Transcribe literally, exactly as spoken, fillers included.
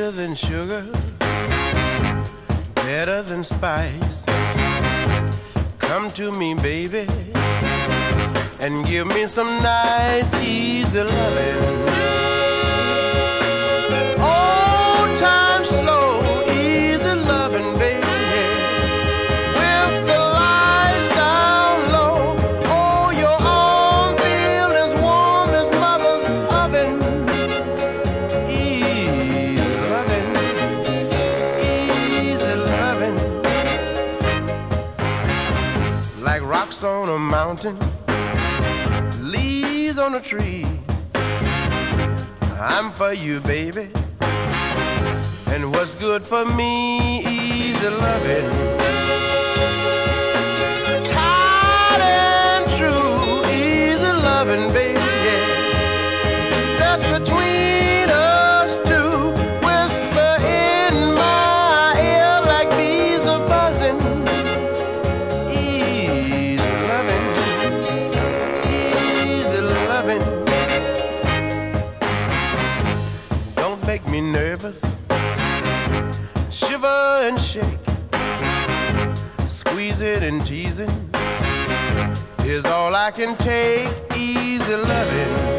sweeter than sugar, better than spice. Come to me, baby, and give me some nice, easy loving. Old time slow, easy loving, baby. With the lights down low, oh, your arm feel as warm as mother's oven. Easy loving, easy loving. Like rocks on a mountain, leaves on a tree. I'm for you, baby, and what's good for me, easy loving. Tight and true, easy loving, baby, yeah. Just between us two, whisper in my ear like bees are buzzing. Easy loving, easy loving. Don't make me nervous, shiver and shake. Squeeze it and teasing is all I can take. Easy loving.